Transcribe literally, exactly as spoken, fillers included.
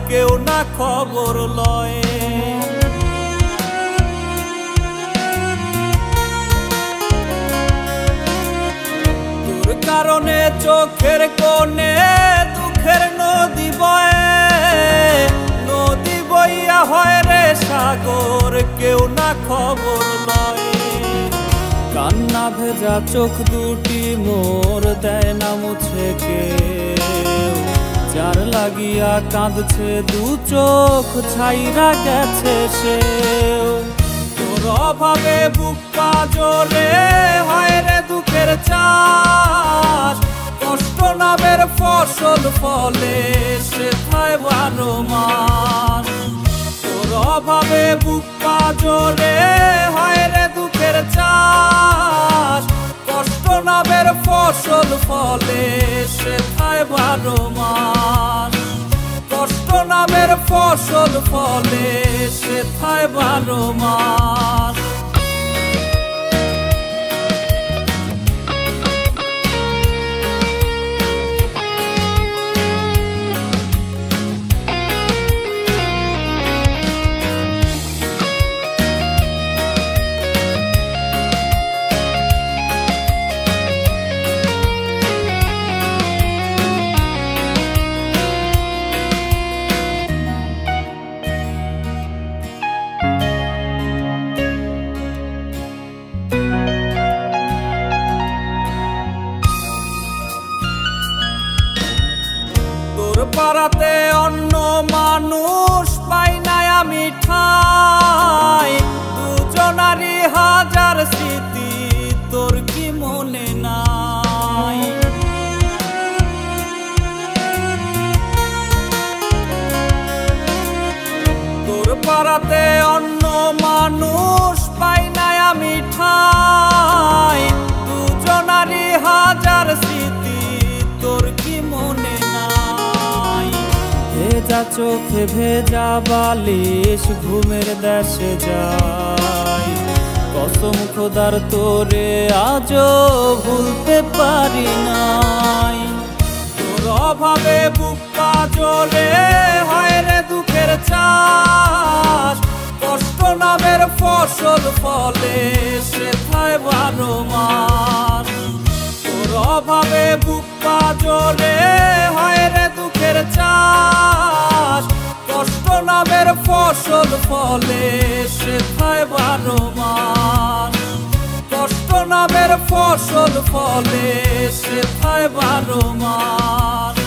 কেউ না খবর লয়। তোর কারণে চোখের কোণে দুঃখের নদী বয়ে, নদী বইয়া হয় রে সাগর, কেউ না খবর লয়। কান্না ভেজা চোখ দুটি মোর দেয় না মুছে কেউ, যার লাগিয়া কাঁদছে দু চোখ ছাইরা গেছে সেও। তোর অভাবে বুক পাজলে হয় রে দুঃখের চাষ, কষ্ট নামের ফসল ফলে সেথায় বারো মাস। তোর অভাবে বুক পাজলে হয় রে দুঃখের চাষ, কষ্ট নামের ফসল ফলে সেথায় বারো মাস। কষ্ট নামের ফসল ফলে সেথায় বারো মাস। পাড়াতে অন্য মানুষ পাই নাই আমি ঠাই, দুজনারই হাজার স্মৃতি তোর কি মনে নাই। তোর পাড়াতে অন্য মানুষ পাই নাই আমি ঠাই, দুজনারই হাজার স্মৃতি তোর কি মনে নাই। ভেজা চোখে ভেজা বালিশ ঘুমের দেশে যায়, কসম খোদার তোরে আজও ভুলতে পারি নাই। তোর অভাবে বুক পাজলে হয় রে দুঃখের চাষ, কষ্ট নামের ফসল ফলে সেথায় বারো মাস। তোর অভাবে বুক পাজলে হয় রে দুঃখের চাষ, কষ্ট নামের ফসল ফলে সেথায় বারো মাস। কষ্ট নামের ফসল ফলে সেথায় বারো মাস।